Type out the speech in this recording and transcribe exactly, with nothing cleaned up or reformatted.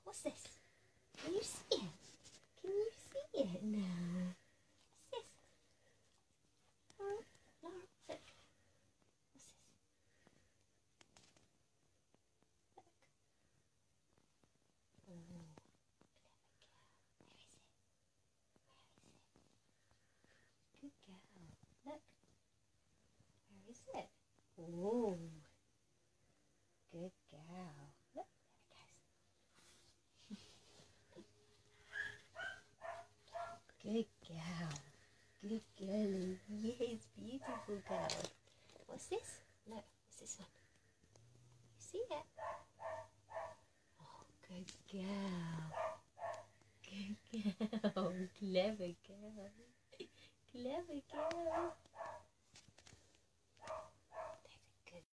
What's this? Can you see it? Can you see it? No. What's this? Oh, Laurel, look. What's this? Look. Oh, clever girl. Where is it? Where is it? Good girl. Look. Where is it? Oh. Good girl. Look, there it goes. Good girl. Good girl. Yes, beautiful girl. What's this? Look, what's this one? You see it? Oh, good girl. Good girl. Clever girl. Clever girl.